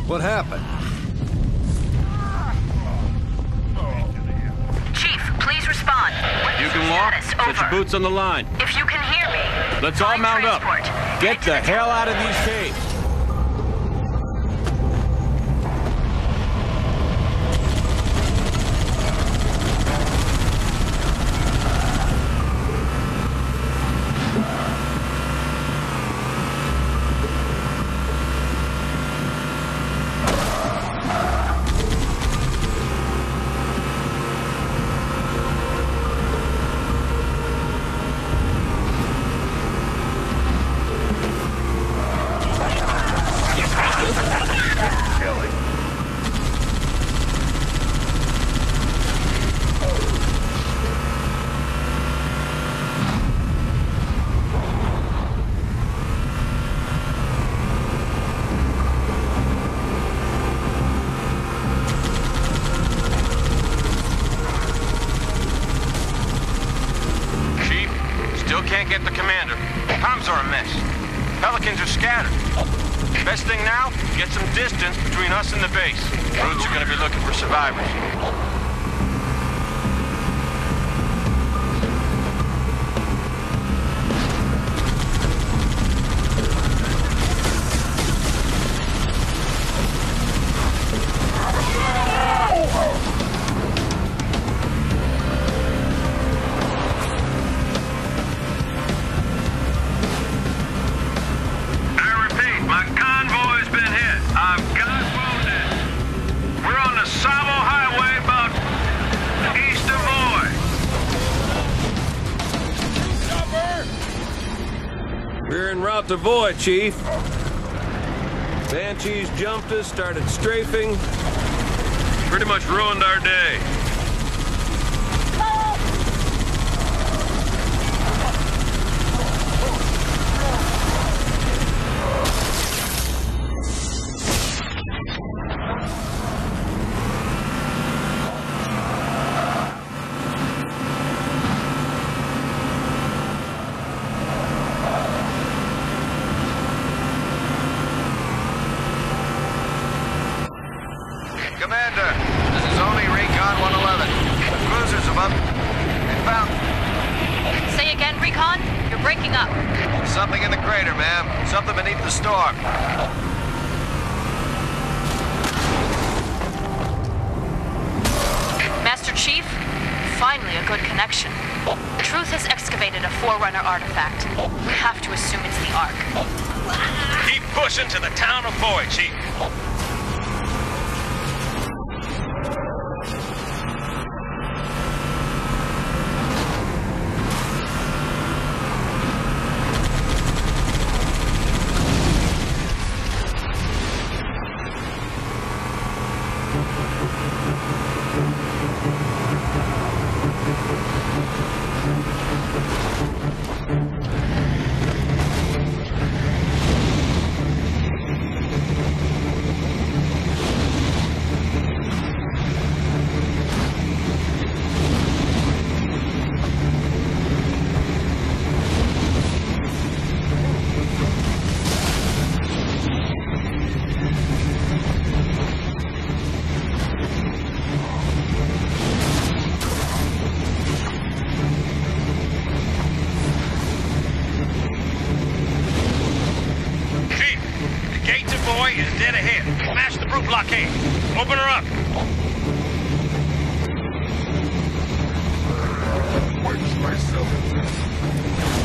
What happened? Chief, please respond. What You is can your walk? status? Set your Over. boots on the line. If you can hear me, Let's all find mount up. transport. Get Head to the hell out of these caves. Can't get the commander. Comms are a mess. Pelicans are scattered. Best thing now, get some distance between us and the base. Brutes are gonna be looking for survivors. We're en route to Void, Chief. Banshees jumped us, started strafing. Pretty much ruined our day. Commander, this is only Recon 111. The cruisers have up. They found... Say again, Recon? You're breaking up. something in the crater, ma'am. Something beneath the storm. Master Chief, finally a good connection. Truth has excavated a Forerunner artifact. We have to assume it's the Ark. Keep pushing to the town of Void, Chief. Is dead ahead. Smash the brute blockade. Open her up. Wedge myself in this.